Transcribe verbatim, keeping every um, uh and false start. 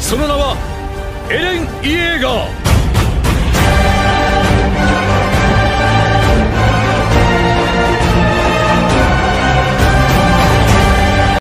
その名はエレン・イエーガー。